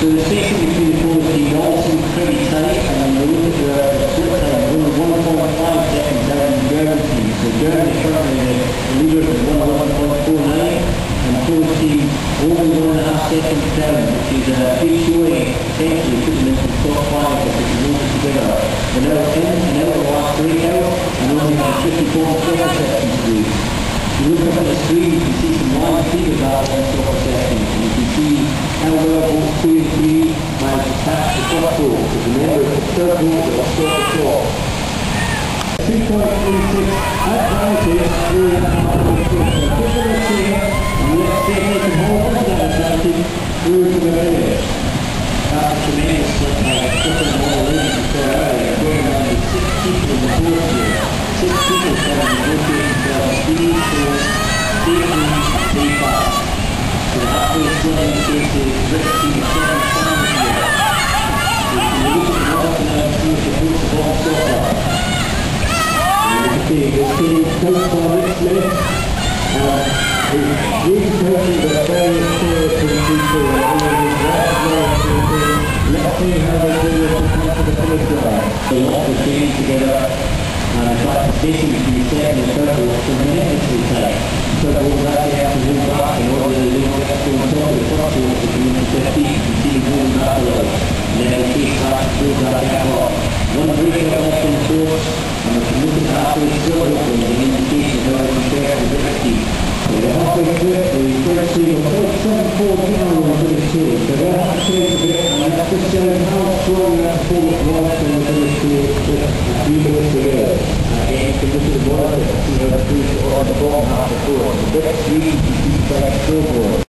So the spacing between the forward team all seems pretty tight, and when we look at the split time, we're 1.5 seconds down in the German team. So Germany currently the leaders at 1.49, and the forward team only 1.5 seconds down, which is a big showing, potentially putting them in the top 5 if they can move it together. They're now in and out of the last breakout, and only have 54 seconds to do. If you look up at the screen, you can see some line figures out on the top seconds, and you can see how well both 2 and 3 managed to catch the top row. Because remember, it's the third row that will start the clock. 3.36 at Vantage, 3.5 minutes. So give them a cheer, and let's see if they can hold on to that advantage through to the finish. That's a tremendous split by flipping all the ladies before earlier, going around with 6 people in the fourth here. 6 people starting negotiating for speed, force, safety, and stay fast. So the halfway split in the case is British team of 7 times here. So you can look at the north and now see if they push the ball stopper. Okay, this team comes for the next minute. These coaches are very clear to the people and let's see how they do this to come to the finish line. So lots of training together, and in fact the spacing between the second and third was tremendously tight. Third was actually have to move back in order that they don't get to on top of the first one to come into 15. You can see them moving back a little, and then they take back and build that gap up. One breakout left in force, and we can look at the halfway split open as an indication of how they compare to the British team. So the halfway split, the first team was about 7-4 on the British team. So they'll have to change a bit, and that's just showing how strong that forward was in the British team with a few minutes to go. Again, you can look at the water, see how the crews are on the bottom half of the course. The British team, you can see quite a scoreboard.